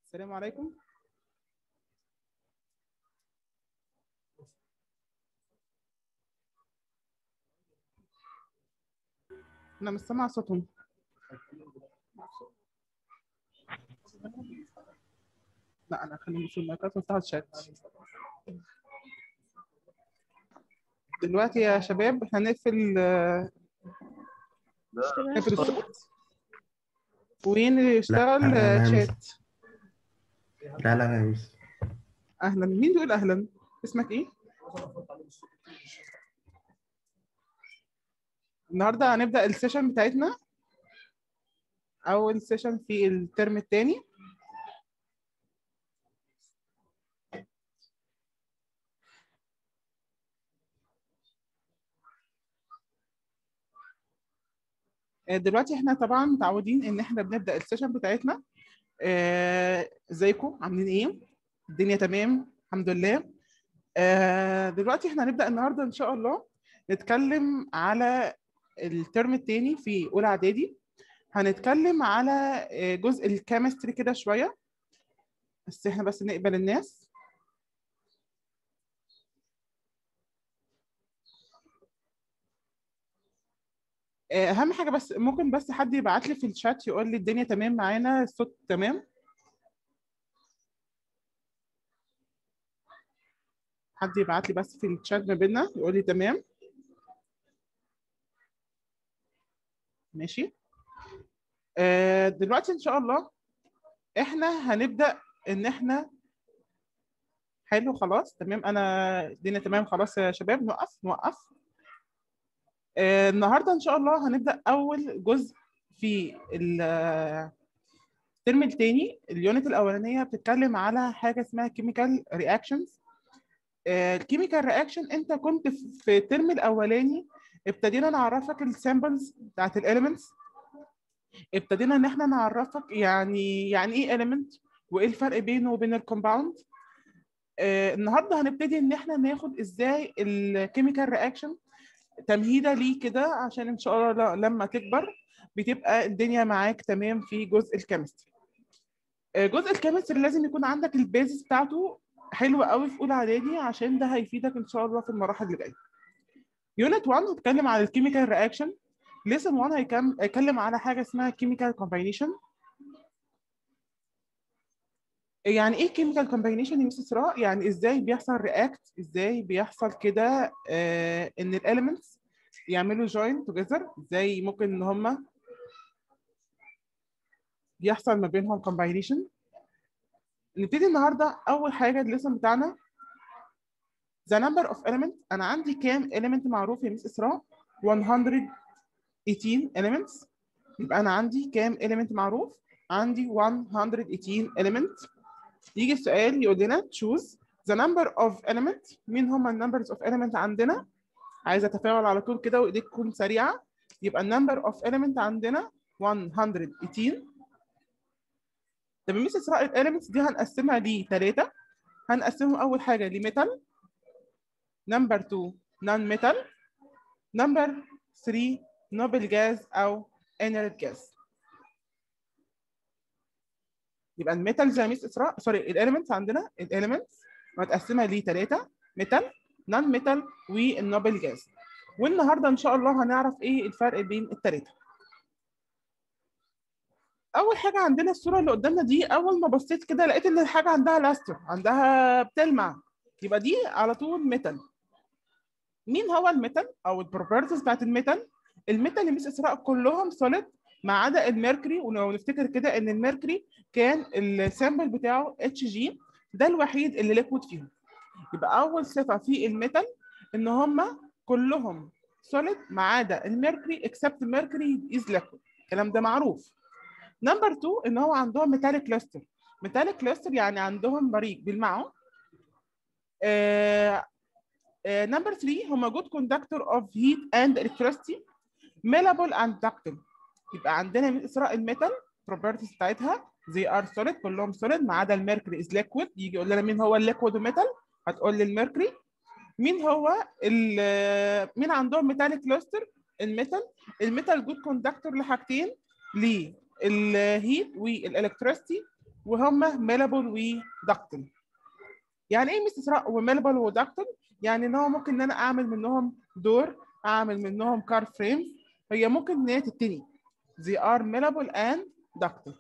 السلام عليكم. انا مش سامعه صوتهم. لا انا خليني في المايكات وافتح الشات دلوقتي يا شباب. احنا نقفل الصوت وين اللي لا يشتغل لا لا يا مس. شات. لا لا يا مس. اهلا، مين بيقول اهلا؟ اسمك ايه؟ النهارده هنبدا السيشن بتاعتنا، اول سيشن في الترم الثاني. دلوقتي احنا طبعا متعودين ان احنا بنبدا السيشن بتاعتنا. ازيكم عاملين ايه؟ الدنيا تمام الحمد لله. دلوقتي احنا هنبدا النهارده ان شاء الله نتكلم على الترم الثاني في اولى اعدادي. هنتكلم على جزء الكيمستري كده شويه، بس احنا بس نقبل الناس. اهم حاجه بس ممكن بس حد يبعت لي في الشات يقول لي الدنيا تمام معانا، الصوت تمام. حد يبعت لي بس في الشات ما بيننا يقول لي تمام. ماشي. دلوقتي ان شاء الله احنا هنبدا ان احنا حلو خلاص تمام. انا الدنيا تمام خلاص يا شباب، نوقف. النهارده ان شاء الله هنبدا اول جزء في الترم الثاني. اليونت الاولانيه بتتكلم على حاجه اسمها كيميكال رياكشنز. الكيميكال رياكشن انت كنت في الترم الاولاني ابتدينا نعرفك السامبلز بتاعت الاليمنتس، ابتدينا ان احنا نعرفك يعني ايه اليمنت وايه الفرق بينه وبين الكومباوند. النهارده هنبتدي ان احنا ناخد ازاي الكيميكال رياكشن تمهيده ليه كده، عشان ان شاء الله لما تكبر بتبقى الدنيا معاك تمام في جزء الكيمستري. جزء الكيمستري لازم يكون عندك البيزس بتاعته حلوه قوي في اولى اعدادي، عشان ده هيفيدك ان شاء الله في المراحل اللي جايه. يونت 1 هتكلم على الكيميكال رياكشن. ليسن 1 هيتكلم على حاجه اسمها كيميكال كومباينيشن. يعني ايه كيميكال كومباينيشن يا مس اسراء؟ يعني ازاي بيحصل رياكت، ازاي بيحصل كده ان الاليمنتس يعملوا جوين توجذر، ازاي ممكن ان هم بيحصل ما بينهم كومباينيشن. نبتدي النهارده اول حاجه الليسن بتاعنا the number of elements. انا عندي كام element معروف يا مس اسراء؟ 118 elements. يبقى انا عندي كام element معروف؟ عندي 118 element. يجي السؤال يقول لنا choose the number of element. مين هم النمبرز اوف element عندنا؟ عايزه اتفاعل على طول كده وايديك تكون سريعه. يبقى النمبر اوف element عندنا 118. طب ميس اسراء الاليمنتس دي هنقسمها لثلاثه. هنقسمهم اول حاجه لميتال، نمبر 2 نون ميتال، نمبر 3 نوبل جاز او انرت جاز. يبقى الميتال زي ميس اسراء سوري الاليمنتس عندنا الاليمنتس متقسمه لثلاثه: ميتال، نون ميتال، والنوبل جاز. والنهارده ان شاء الله هنعرف ايه الفرق بين الثلاثه. اول حاجه عندنا الصوره اللي قدامنا دي، اول ما بصيت كده لقيت ان الحاجه عندها لاستر، عندها بتلمع، يبقى دي على طول ميتال. مين هو الميتال او البروبرتيز بتاعت الميتال؟ الميتال اللي مش اسراء كلهم سوليد ما عدا الميركوري. ولو نفتكر كده ان الميركوري كان السامبل بتاعه اتش جي، ده الوحيد اللي ليكويد فيهم. يبقى اول صفه في الميتال ان هم كلهم سوليد ما عدا الميركوري اكسبت الميركوري از ليكويد. الكلام ده معروف. نمبر 2 ان هو عندهم ميتاليك كلاستر. ميتاليك كلاستر يعني عندهم بريق بيلمعوا. نمبر 3 هم جود كوندكتور اوف هيت اند الكتريستي، ميلابل اند داكتل. يبقى عندنا من اسراء الميتال بروبرتيز بتاعتها زي ار سوليد، كلهم سوليد ما عدا الميركوري از ليكويد. يجي يقول لنا مين هو الليكويد وميتال، هتقول لي الميركوري. مين هو مين عندهم ميتاليك كلاستر؟ الميتال. الميتال جود كوندكتور لحاجتين: للهيت والالكتريستي وهم ميلابل ودكتل. يعني ايه مس اسراء وميلابل ودكتل؟ يعني ان هو ممكن ان انا اعمل منهم دور، اعمل منهم كار فريمز، هي ممكن ان هي تتني. they are malleable and ductile.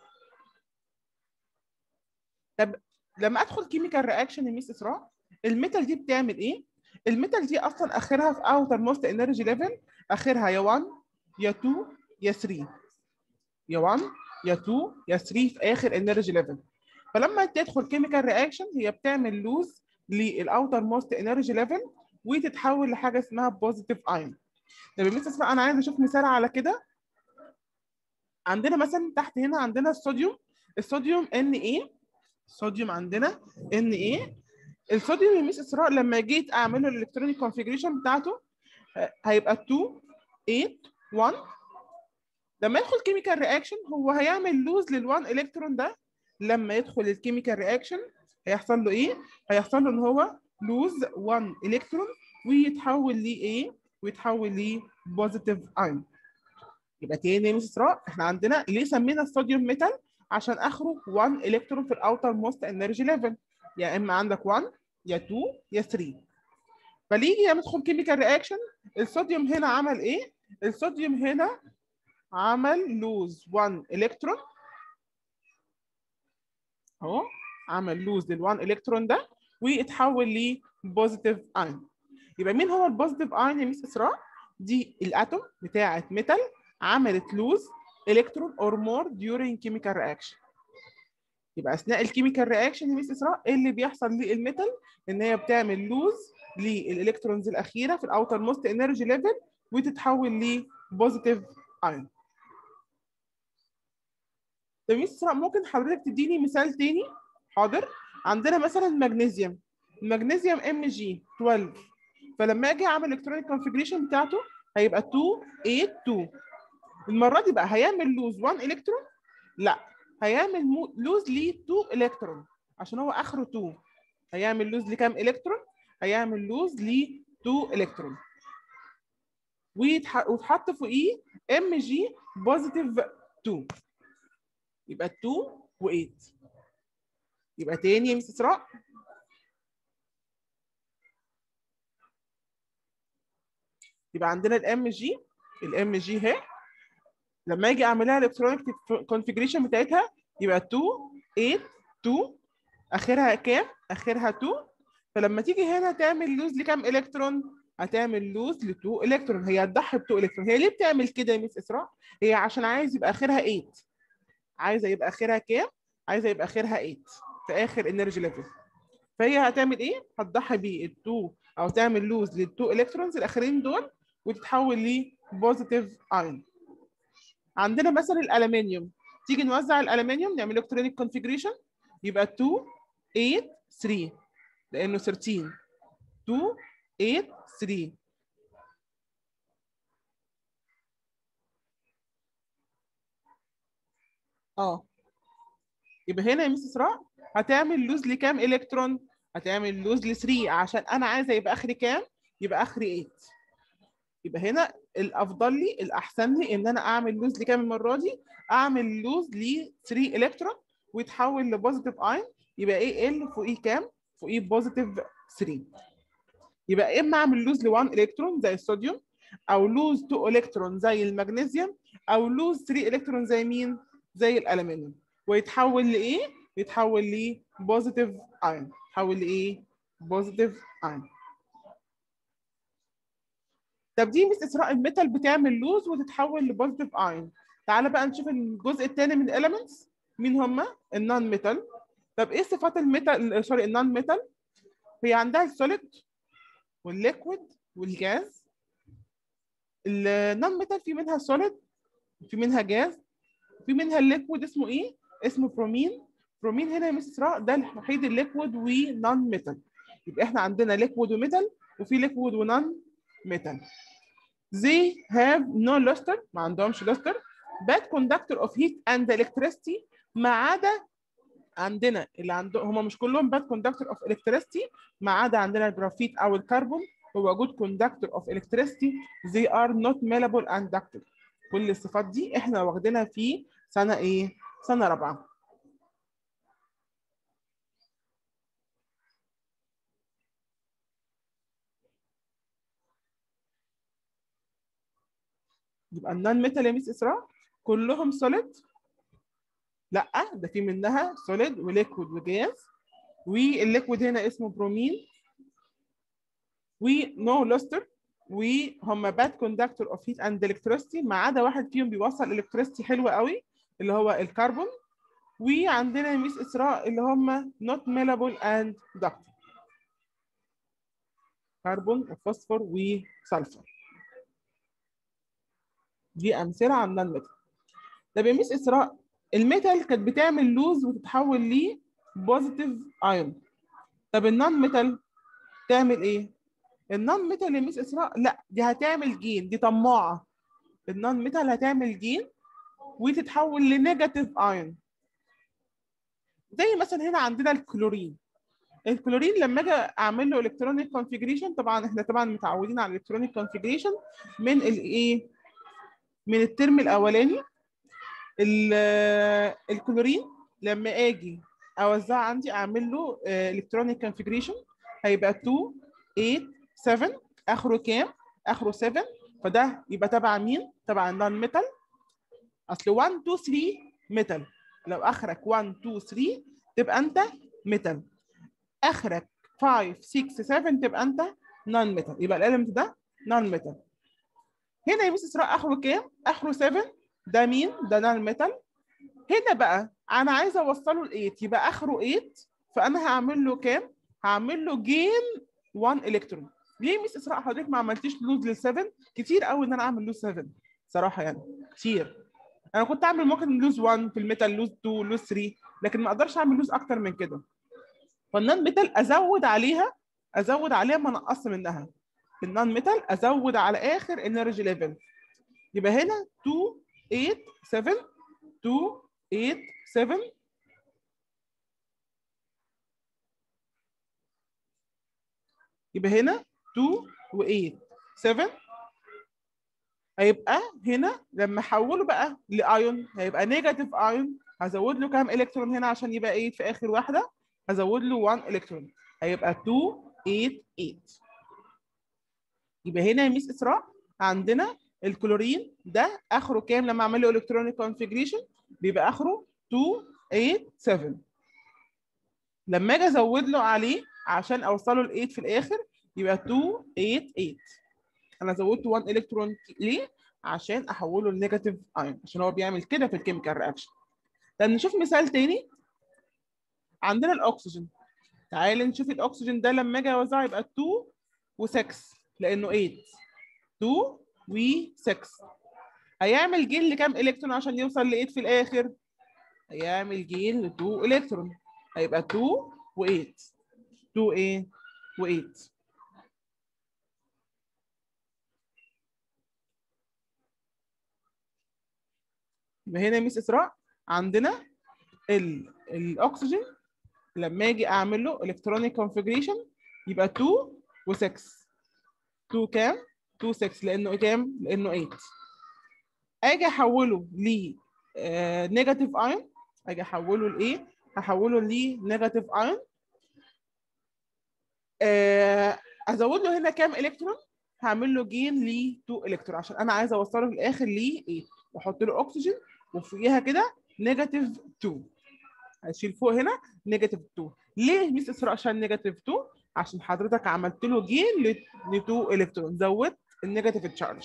طب لما ادخل كيميكال رياكشن يا ميس اسراء، الميتال دي بتعمل ايه؟ الميتال دي اصلا اخرها في اوتر موست انرجي ليفل، اخرها يا 1 يا 2 يا 3، يا 1 يا 2 يا 3 في اخر انرجي ليفل. فلما تدخل كيميكال رياكشن هي بتعمل لوز للاوتر موست انرجي ليفل وتتحول لحاجه اسمها بوزيتيف ايون. طب يا ميس اسراء انا عايز اشوف مثال على كده. عندنا مثلا تحت هنا عندنا الصوديوم، الصوديوم Na، الصوديوم عندنا Na. الصوديوم يا ميس اسراء لما جيت اعمل له الالكترونيك كونفيجريشن بتاعته هيبقى 2 8 1. لما يدخل كيميكال رياكشن هو هيعمل لوز لل1 الكترون ده. لما يدخل الكيميكال رياكشن هيحصل له ايه؟ هيحصل له ان هو لوز 1 الكترون ويتحول لايه؟ ويتحول لبوزيتيف ايون. يبقى تاني يا ميس اسراء احنا عندنا ليه سمينا الصوديوم ميتال؟ عشان اخره 1 الكترون في الاوتر موست انرجي ليفل، يا اما عندك 1 يا 2 يا 3. فليجي لما ندخل كيميكال رياكشن الصوديوم هنا عمل ايه؟ الصوديوم هنا عمل لوز 1 الكترون اهو، عمل لوز لل1 الكترون ده ويتحول لبوزيتيف ايون. يبقى مين هو البوزيتيف ايون يا ميس اسراء؟ دي الاتوم بتاعه ميتال عملت لوز الكترون اور مور during chemical reaction. يبقى اثناء الكيميكال رياكشن يا ميس اسراء ايه اللي بيحصل للميتال؟ ان هي بتعمل لوز للالكترونز الاخيره في الاوتر موست انرجي ليفل وتتحول لبوزيتيف ايون. طب يا ميس اسراء ممكن حضرتك تديني مثال تاني؟ حاضر. عندنا مثلا المغنيسيوم، المغنيسيوم Mg12، فلما اجي اعمل الكترونيك كونفيجريشن بتاعته هيبقى 2 8 2. المره دي بقى هيعمل لوز 1 الكترون؟ لا، هيعمل لوز ل 2 الكترون عشان هو اخره 2. هيعمل لوز لكام الكترون؟ هيعمل لوز ل 2 الكترون ويتحط فوقيه Mg بوزيتيف 2، يبقى 2 و8. يبقى تاني يا مس اسراء، يبقى عندنا الام جي اهي. لما اجي اعمل لها الكترونيك كونفيجريشن بتاعتها يبقى 2 8 2، اخرها كام؟ اخرها 2. فلما تيجي هنا تعمل لوز لكام الكترون؟ هتعمل لوز ل 2 الكترون. هي هتضحي ب 2 الكترون. هي ليه بتعمل كده يا مس اسراء؟ هي عشان عايز يبقى اخرها 8. عايزه يبقى اخرها كام؟ عايزه يبقى اخرها 8 في اخر انرجي ليفل. فهي هتعمل ايه؟ هتضحي بال2 او تعمل لوز لل2 الكترونز الاخرين دول وتتحول لبوزيتيف ايون. عندنا مثلا الالومنيوم، تيجي نوزع الالومنيوم نعمل الكترونيك كونفيجريشن يبقى 2 8 3 لانه 13 2 8 3. يبقى هنا يا مس اسراء هتعمل لوز لكام الكترون؟ هتعمل لوز ل 3 عشان انا عايزه يبقى اخري كام؟ يبقى اخري 8. يبقى هنا الافضل لي الاحسن لي ان انا اعمل لوز لكام المره دي؟ اعمل لوز ل 3 الكترون ويتحول لبوزيتيف ايون. يبقى ايه ال فوقيه كام؟ فوقيه بوزيتيف 3. يبقى اما اعمل لوز ل 1 الكترون زي الصوديوم، او لوز 2 الكترون زي المغنيسيوم، او لوز 3 الكترون زي مين؟ زي الالومنيوم، ويتحول لايه؟ يتحول لبوزيتيف ايون. يتحول لايه؟ بوزيتيف ايون. طب دي مس اسراء الميتال بتعمل لوز وتتحول لبوزيتيف ايون. تعالى بقى نشوف الجزء الثاني من الاليمنتس. مين هم؟ النون ميتال. طب ايه صفات الميتال سوري النون ميتال؟ هي عندها السوليد والليكويد والجاز. النون ميتال في منها سوليد، في منها جاز، في منها الليكويد اسمه ايه؟ اسمه برومين. برومين هنا يا مس اسراء ده الوحيد الليكويد ونون ميتال. يبقى احنا عندنا ليكويد وميتال وفي ليكويد ونون ميتال. They have no luster، ما عندهمش luster. bad conductor of heat and electricity، ما عدا عندنا اللي عندهم هم مش كلهم bad conductor of electricity، ما عدا عندنا الجرافيت او الكربون هو good conductor of electricity. They are not malleable and ductile. كل الصفات دي احنا واخدينها في سنه ايه؟ سنه رابعه. يبقى النون ميتال يا ميس اسراء كلهم سوليد؟ لا، ده في منها سوليد وليكويد وجاز، والليكويد هنا اسمه برومين، ونو لوستر، وهم باد كوندكتور اوف هيت اند الكتريستي، ما عدا واحد فيهم بيوصل الكتريستي حلو قوي اللي هو الكربون. وعندنا يا ميس اسراء اللي هم نوت ميلابل اند دكتور، كربون وفوسفور وسلفر. دي امثله عن النون ميتال. طب يا ميس اسراء الميتال كانت بتعمل لوز وتتحول ل بوزيتيف ايون، طب النون ميتال تعمل ايه؟ النون ميتال يا ميس اسراء لا، دي هتعمل جين، دي طماعه. النون ميتال هتعمل جين وتتحول لنيجاتيف ايون. زي مثلا هنا عندنا الكلورين. الكلورين لما اجي اعمل له الكترونيك كونفيجريشن، طبعا احنا طبعا متعودين على الالكترونيك كونفيجريشن من الايه؟ من الترم الاولاني. الكلورين لما اجي اوزعه عندي اعمل له الكترونيك كونفيجريشن هيبقى 2 8 7. اخره كام؟ اخره 7. فده يبقى تبع مين؟ تبع النون ميتال. اصل 1 2 3 ميتال، لو اخرك 1 2 3 تبقى انت ميتال، اخرك 5 6 7 تبقى انت نون ميتال، يبقى الاليمنت ده نون ميتال. هنا يا مس اسراء اخره كام؟ اخره 7، ده مين؟ ده نون ميتال. هنا بقى انا عايزه اوصله ل 8، يبقى اخره 8، فانا هعمل له كام؟ هعمل له جين 1 الكترون. ليه يا مس اسراء حضرتك ما عملتيش لوز لل 7؟ كتير قوي ان انا اعمل لوز 7 صراحه، يعني كتير. انا كنت اعمل ممكن لوز 1 في الميتال، لوز 2، لوز 3، لكن ما اقدرش اعمل لوز اكتر من كده. فالنون ميتال ازود عليها ما انقص منها. النون ميتال ازود على اخر انرجي ليفل. يبقى هنا 2 8 7 2 8 7. يبقى هنا 2 و8 7. هيبقى هنا لما احوله بقى لايون هيبقى نيجاتيف ايون. هزود له كام الكترون هنا عشان يبقى 8 في اخر واحده؟ هزود له 1 الكترون، هيبقى 2 8 8. يبقى هنا يا ميس اسراء عندنا الكلورين ده اخره كام لما اعمل له الكترونيك كونفيجريشن؟ بيبقى اخره 2 8 7. لما اجي ازود له عليه عشان اوصله ل 8 في الاخر يبقى 2 8 8. انا زودت 1 الكترون ليه؟ عشان احوله لنيجاتيف ايون، عشان هو بيعمل كده في الكيميكال رياكشن. طب نشوف مثال تاني. عندنا الاكسجين. تعالى نشوف الاكسجين ده لما اجي اوزعه يبقى 2 و6 لانه 8. 2 و6 هيعمل جين لكام الكترون عشان يوصل ل 8 في الاخر؟ هيعمل جين ل 2 الكترون، هيبقى 2 و8. 2 ايه؟ و8. يبقى هنا يا ميس اسراء عندنا الاكسجين لما اجي اعمل له الكترونيك كونفيجريشن يبقى 2 و6. 2 كام؟ 2 6 لانه كام؟ لانه 8. اجي احوله ل نيجاتيف ايون. اجي احوله لايه؟ هحوله لنيجاتيف ايون. ازود له هنا كام الكترون؟ هعمل له جين ل 2 الكترون عشان انا عايزه اوصله في الاخر ل 8. واحط له اكسجين وفوقيها كده نيجاتيف 2. هشيل فوق هنا نيجاتيف 2. ليه ميس اسراء عشان نيجاتيف 2؟ عشان حضرتك عملت له جين ل 2 الكترون، زودت النيجاتيف تشارج.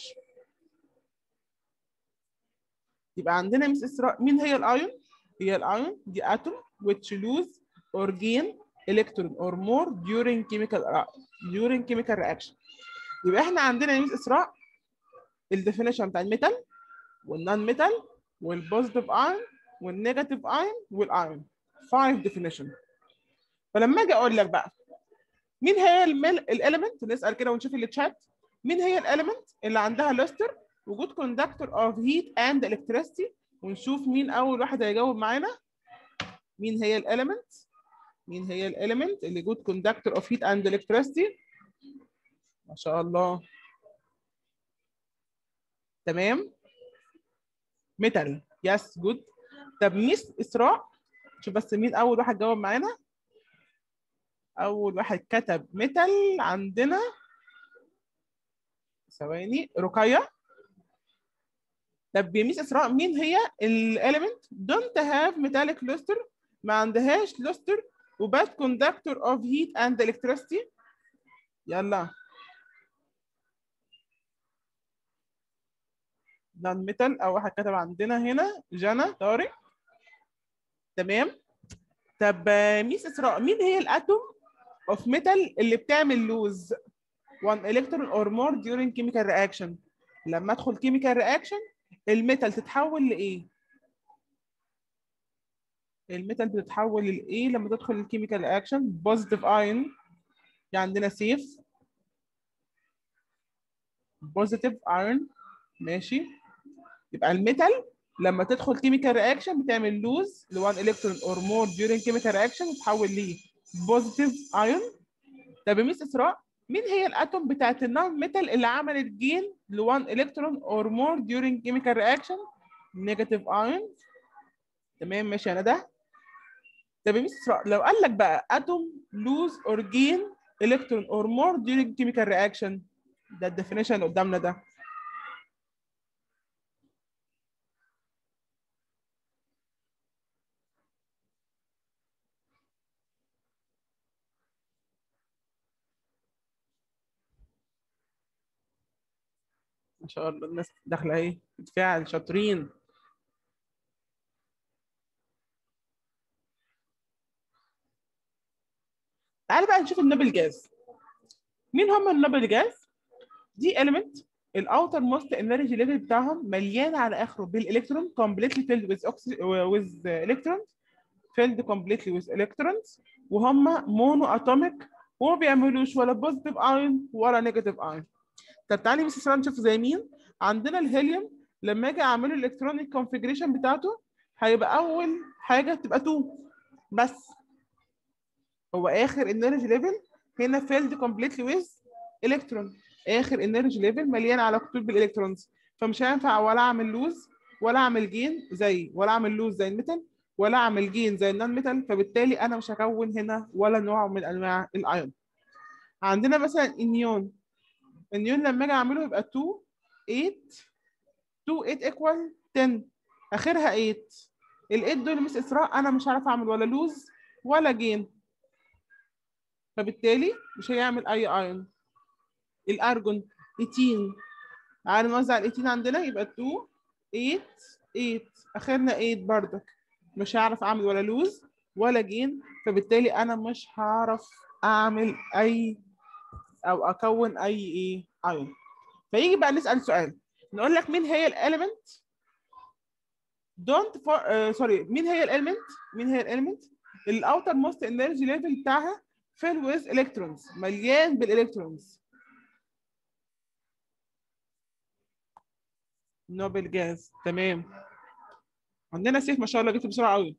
يبقى عندنا ميس اسراء مين هي الايون؟ هي الايون دي اتوم which lose or gain electron or more during chemical reaction. يبقى احنا عندنا يا ميس اسراء الديفينيشن بتاع الميتال والنون ميتال والبوزيتيف ايون والنيجاتيف ايون والايون. 5 ديفينيشن. فلما اجي اقول لك بقى مين هي الاليمنت، نسال كده ونشوف التشات. مين هي الاليمنت اللي عندها لوستر وجود كوندكتور اوف هيت اند الكتريستي؟ ونشوف مين اول واحد هيجاوب معانا. مين هي الاليمنت؟ مين هي الاليمنت اللي جود كوندكتور اوف هيت اند الكتريستي؟ ما شاء الله. تمام. ميتال. يس جود. طب ميس اسراء شوف بس مين اول واحد جاوب معانا. اول واحد كتب ميتال عندنا ثواني رقية. طب يا ميس اسراء مين هي الاليمنت don't have metallic luster، ما عندهاش luster وباد conductor of heat and electricity؟ يلا نون ميتال، او واحد كتب عندنا هنا جانا طارق. تمام. طب ميس اسراء مين هي الاتوم اوف ميتال اللي بتعمل لوز 1 electron or more during chemical reaction؟ لما ادخل chemical reaction الميتال تتحول لايه؟ الميتال بتتحول لايه لما تدخل الكيميكال رياكشن؟ بوزيتيف ايون، يعني عندنا سيف بوزيتيف ايون. ماشي، يبقى الميتال لما تدخل كيميكال رياكشن بتعمل لوز ل 1 الكترون اور مور during كيميكال رياكشن وتتحول ل بوزيتيف ايون. طب يا ميس اسراء مين هي الاتوم بتاعت النون ميتال اللي عملت جين ل 1 الكترون اور مور during كيميكال رياكشن؟ نيجاتيف ايون. تمام ماشي انا ده. طب يا ميس اسراء لو قال لك بقى اتوم لوز اور جين الكترون اور مور during كيميكال رياكشن، ده الديفينيشن اللي قدامنا ده. ما شاء الله الناس داخله اهي بتفاعل شاطرين. تعال بقى نشوف النوبل جاز. مين هم النوبل جاز؟ دي element الاوتر موست انرجي ليفل بتاعهم مليان على اخره بالالكترون completely filled with electrons filled completely with electrons، وهم مونو اتوميك وما بيعملوش ولا بوزيتيف ايون ولا نيجاتيف ايون. طب تعالي بس نشوف زي مين. عندنا الهيليوم لما اجي اعمل له الالكترونيك كونفيجريشن بتاعته هيبقى اول حاجه تبقى 2 بس، هو اخر انرجي ليفل هنا فيلد كومبليتلي ويز الكترون، اخر انرجي ليفل مليان على خطوط بالالكترونز، فمش هينفع ولا اعمل لوز ولا اعمل جين زي، ولا اعمل لوز زي الميتال ولا اعمل جين زي النون ميتال، فبالتالي انا مش هكون هنا ولا نوع من انواع الايون. عندنا مثلا النيون، النيون لما اجي اعمله يبقى 2 8 2 8 ايكوال 10، اخرها 8. ال8 دول مس اسراء انا مش عارف اعمل ولا لوز ولا جين، فبالتالي مش هيعمل اي ايون. الارجون 18، تعالى نوزع ال 18 عندنا يبقى 2 8 8 اخرنا 8 بردك، مش هعرف اعمل ولا لوز ولا جين، فبالتالي انا مش هعرف اعمل اي او اكون اي ايه ايون. فيجي بقى نسال سؤال نقول لك مين هي الاليمنت دونت سوري مين هي الاليمنت، مين هي الاليمنت الاوتر موست انرجي ليفل بتاعها فيل ويز الكترونز، مليان بالالكترونز؟ نوبل جاز. تمام. عندنا سيف ما شاء الله جبت بسرعه قوي.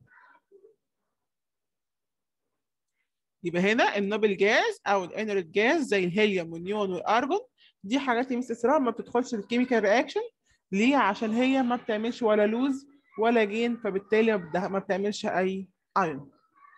يبقى هنا النوبل جاز او الانرت جاز زي الهيليوم والنيون والارجون دي حاجات يا مس اسراء ما بتدخلش في الكيميكال رياكشن. ليه؟ عشان هي ما بتعملش ولا لوز ولا جين، فبالتالي ما بتعملش اي ايون.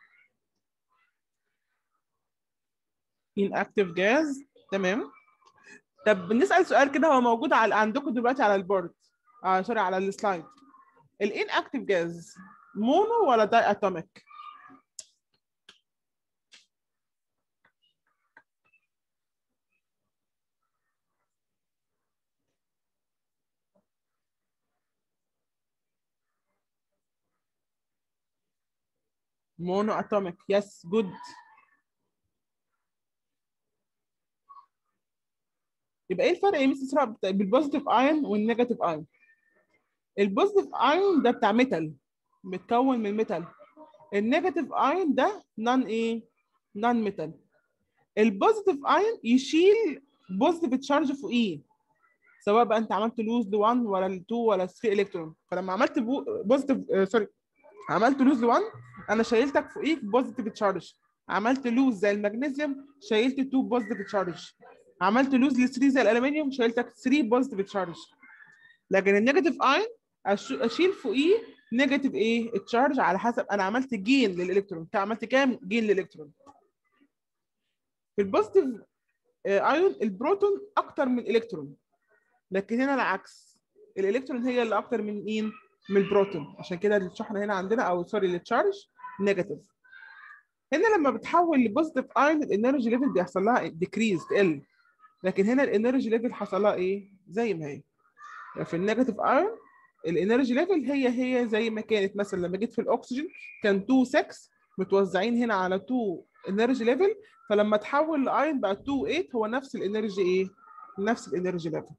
inactive جاز. تمام. طب نسال سؤال كده هو موجود على عندكم دلوقتي على البورد، سوري على السلايد. الانactive جاز مونو ولا داي اتوميك؟ مونو اتوميك. يس جود. يبقى ايه الفرق يا مس اسراء بالبوزيتيف ايون والنيجاتيف ايون؟ البوزيتيف ايون ده بتاع ميتال، متكون من ميتال. النيجاتيف ايون ده نون ايه؟ نون ميتال. البوزيتيف ايون يشيل بوزيتيف تشارج فوقيه، سواء بقى انت عملت لوز ل 1 ولا ل 2 ولا 3 الكترون، فلما عملت بوزيتيف سوري عملت لوز ل 1 انا شيلتك فوقيك بوزيتيف تشارج، عملت لوز زي المغنيسيوم شيلت 2 بوزيتيف تشارج، عملت لوز ل 3 زي الالومنيوم شيلتك 3 بوزيتيف تشارج. لكن النيجاتيف ايون اشيل فوقيه نيجاتيف ايه التشارج على حسب انا عملت جين للالكترون، انت عملت كام جين للالكترون. في البوزيتيف ايون البروتون اكتر من الالكترون، لكن هنا العكس، الالكترون هي اللي اكتر من مين؟ من البروتون، عشان كده الشحنه هنا عندنا او سوري التشارج نيجاتيف. هنا لما بتحول لبوزيتيف ايون الانرجي ليفل بيحصل لها ديكريز تقل، لكن هنا الانرجي ليفل حصل لها ايه؟ زي ما هي. في النيجاتيف ايون الانرجي ليفل هي زي ما كانت. مثلا لما جيت في الاكسجين كان 2 6 متوزعين هنا على 2 انرجي ليفل، فلما تحول لايون بقى 2 8 هو نفس الانرجي ايه؟ نفس الانرجي ليفل.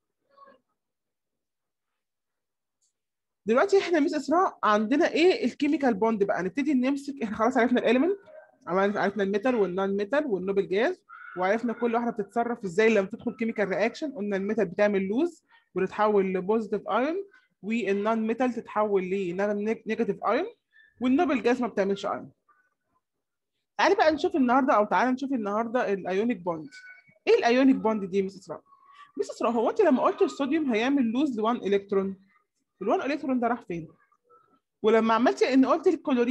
دلوقتي احنا ميس اسراء عندنا ايه الكيميكال بوند بقى؟ نبتدي نمسك. احنا خلاص عرفنا الاليمنت، عرفنا الميتال والنون ميتال والنوبل جاز، وعرفنا كل واحده بتتصرف ازاي لما تدخل كيميكال رياكشن. قلنا الميتال بتعمل لوز وتتحول لبوزيتيف ايون، والنون ميتال تتحول لنيجاتيف ايون، والنوبل جاز ما بتعملش ايون. تعالي بقى نشوف النهارده، او تعالى نشوف النهارده الايونيك بوند. ايه الايونيك بوند دي ميس اسراء؟ ميس اسراء هو انت لما قلت الصوديوم هيعمل لوز ل1 الكترون، ال1 الكترون ده راح فين؟ ولما عملت ان قلت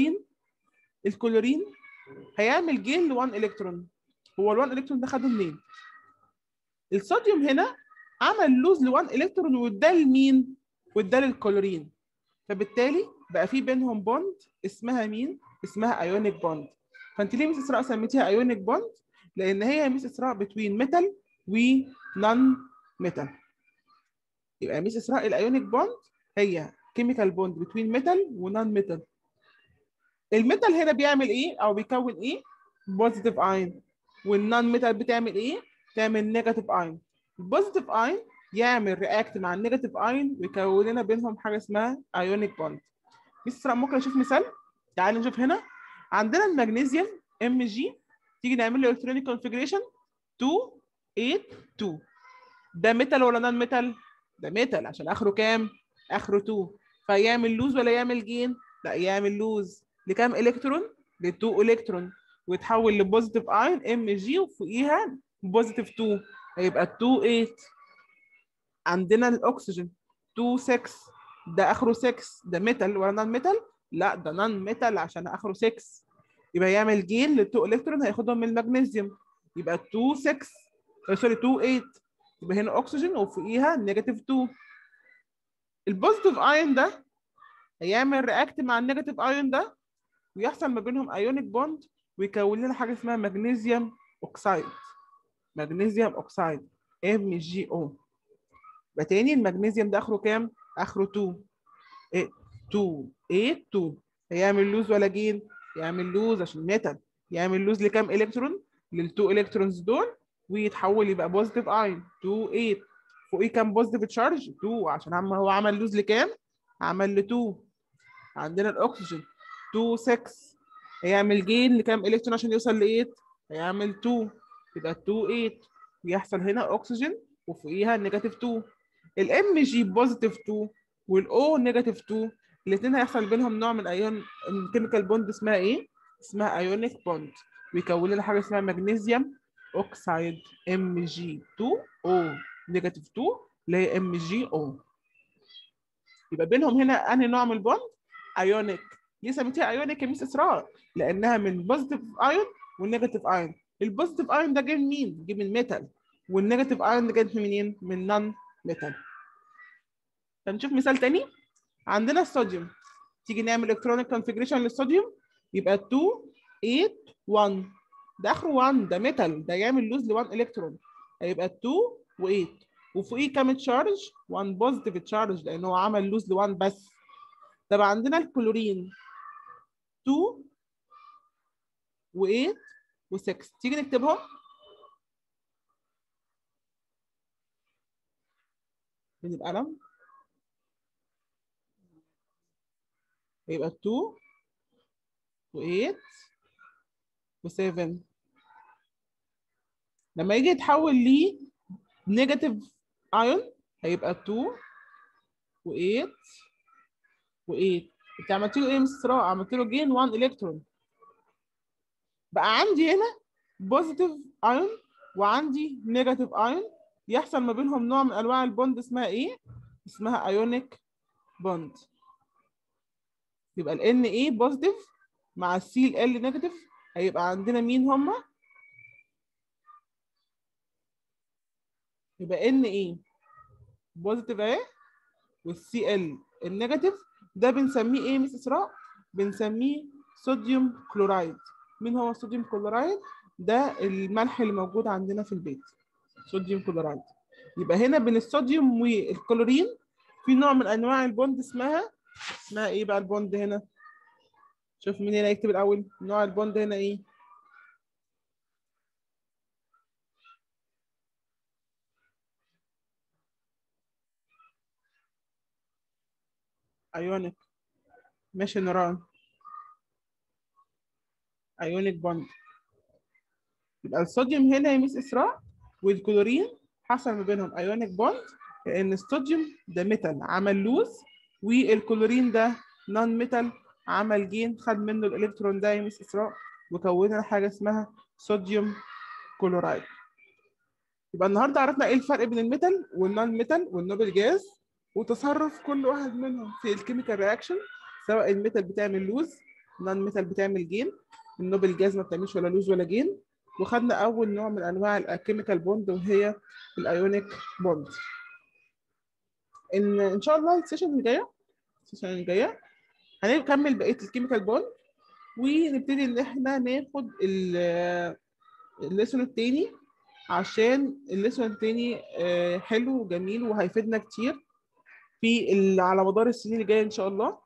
الكلورين هيعمل جين ل1 الكترون، هو ال1 الكترون ده خده منين؟ الصوديوم هنا عمل لوز ل1 الكترون واداه لمين؟ واداه للكلورين، فبالتالي بقى في بينهم بوند اسمها مين؟ اسمها ايونيك بوند. فانت ليه ميس اسراء سميتيها ايونيك بوند؟ لان هي ميس اسراء بتوين ميتال ونون ميتال. يبقى ميس اسراء الايونيك بوند هي كيميكال بوند بتوين ميتال ونون ميتال. الميتال هنا بيعمل ايه او بيكون ايه؟ بوزيتيف ايون. والنون ميتال بتعمل ايه؟ تعمل نيجاتيف ايون. البوزيتيف ايون يعمل رياكت مع النيجاتيف ايون ويكون لنا بينهم حاجه اسمها ايونيك بوند. بس ممكن اشوف مثال؟ تعالوا نشوف هنا. عندنا المغنيسيوم Mg، تيجي نعمل له الكترونيك كونفيجريشن 2 8 2. ده ميتال ولا نون ميتال؟ ده ميتال عشان اخره كام؟ اخره 2. فيعمل لوز ولا يعمل جين؟ لا يعمل لوز. لكام الكترون؟ ل2 الكترون، ويتحول لبوزيتيف ايون Mg وفوقيها بوزيتيف 2، هيبقى 2 8. عندنا الاكسجين 2 6، ده اخره 6، ده ميتال ولا نون ميتال؟ لا ده نون ميتال عشان اخره 6، يبقى يعمل جين لل2 الكترون هياخدهم من المغنيسيوم، يبقى 2 6 سوري 2 8، يبقى هنا اكسجين وفوقيها نيجاتيف 2. البوزيتيف ايون ده هيعمل رياكت مع النيجاتيف ايون ده ويحصل ما بينهم ايونيك بوند ويكون لنا حاجه اسمها مغنيسيوم اوكسايد. مغنيسيوم اوكسايد MgO. يبقى تاني المغنيسيوم ده اخره كام؟ اخره 2 8 2 8 2. هيعمل لوز ولا جين؟ يعمل لوز عشان ميتال. يعمل لوز لكام الكترون؟ لل2 الكترونز دول، ويتحول يبقى بوزيتيف ايون 2 8. فوقيه كام بوزيتيف تشارج؟ 2، عشان هو عمل لوز لكام؟ عمل ل 2. عندنا الاكسجين 2 6، هيعمل جين لكام الكترون عشان يوصل ل 8؟ هيعمل 2، يبقى 2 8. ويحصل هنا اكسجين وفوقيها نيجاتيف 2. الام جي بوزيتيف 2 والاو نيجاتيف 2، الاثنين هيحصل بينهم نوع من ايون الكيميكال بوند اسمها ايه؟ اسمها ايونيك بوند، ويكون لنا حاجه اسمها مغنيسيوم اوكسايد Mg2O نيجاتيف 2 اللي هي MgO. يبقى بينهم هنا انهي نوع من البوند؟ ايونيك. ليه سميتها ايونيك يا ميس اسراء؟ لانها من بوزيتيف ايون والنيجاتيف ايون. البوزيتيف ايون ده جه من مين؟ جه من ميتال، والنيجاتيف ايون ده جه من منين؟ من نون ميتال. هنشوف مثال تاني. عندنا الصوديوم، تيجي نعمل الكترونيك كونفيجريشن للصوديوم، يبقى 2 8 1. ده اخره 1، ده ميتال، ده يعمل لوز ل1 الكترون، هيبقى 2 و8. وفوقيه كام تشارج؟ 1 بوزيتيف تشارج لان هو عمل لوز ل1 بس. طب عندنا الكلورين 2 و8 و6، تيجي نكتبهم. من القلم هيبقى 2 و8 و7. لما يجي يتحول ل نيجاتيف ايون هيبقى 2 و8 و8. انت عملت له ايه يا مس اسراء؟ عملت له جين 1 الكترون. بقى عندي هنا بوزيتيف ايون وعندي نيجاتيف ايون، يحصل ما بينهم نوع من انواع البوند اسمها ايه؟ اسمها ايونيك بوند. يبقى ال Na بوزيتيف مع ال Cl نيجاتيف، هيبقى عندنا مين هما؟ يبقى Na بوزيتيف اهي، والسي ال النيجاتيف، ده بنسميه ايه يا مس اسراء؟ بنسميه صوديوم كلورايد. مين هو الصوديوم كلورايد؟ ده الملح اللي موجود عندنا في البيت، صوديوم كلورايد. يبقى هنا بين الصوديوم والكلورين في نوع من انواع البوند اسمها ايه بقى البوند هنا؟ شوف مين هنا يكتب الاول نوع البوند هنا ايه؟ ايونيك. ماشي نوران، ايونيك بوند. يبقى الصوديوم هنا يا ميس اسراء والكلورين حصل ما بينهم ايونيك بوند، لان الصوديوم ده ميتال عمل لوز، والكلورين ده نون ميتال عمل جين، خد منه الالكترون ده يا ميس اسراء، وكونا حاجه اسمها صوديوم كلورايد. يبقى النهارده عرفنا ايه الفرق بين الميتال والنون ميتال والنوبل جاز، وتصرف كل واحد منهم في الكيميكال رياكشن، سواء الميتال بتعمل لوز، النون ميتال بتعمل جين، النوبل جاز ما بتعملش ولا لوز ولا جين. وخدنا اول نوع من انواع الكيميكال بوند وهي الايونيك بوند. ان شاء الله السيشن الجايه هنكمل بقيه الكيميكال بوند، ونبتدي ان احنا ناخد الليسون التاني، عشان الليسون التاني حلو وجميل وهيفيدنا كتير في على مدار السنين الجايه ان شاء الله.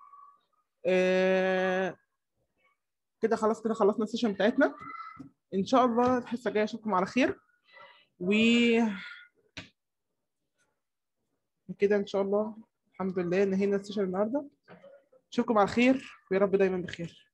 كده خلاص، كده خلصنا السيشن بتاعتنا. ان شاء الله الحصه الجايه اشوفكم على خير، وكده ان شاء الله الحمد لله نهينا السيشن النهارده. اشوفكم على خير ويا رب دايما بخير.